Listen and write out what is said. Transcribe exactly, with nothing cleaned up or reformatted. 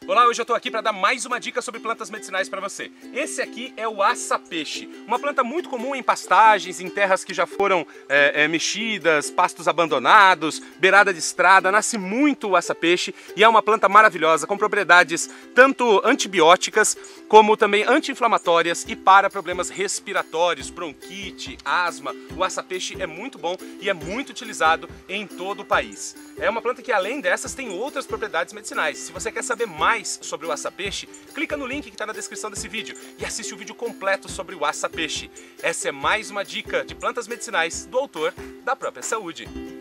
Olá, hoje eu tô aqui para dar mais uma dica sobre plantas medicinais para você. Esse aqui é o aça-peixe, uma planta muito comum em pastagens, em terras que já foram é, é, mexidas, pastos abandonados, beirada de estrada. Nasce muito o aça-peixe e é uma planta maravilhosa com propriedades tanto antibióticas como também anti-inflamatórias e para problemas respiratórios, bronquite, asma. O aça-peixe é muito bom e é muito utilizado em todo o país. É uma planta que, além dessas, tem outras propriedades medicinais. Se você quer saber mais sobre o aça-peixe, clica no link que está na descrição desse vídeo e assiste o vídeo completo sobre o aça-peixe. Essa é mais uma dica de plantas medicinais do autor da própria saúde.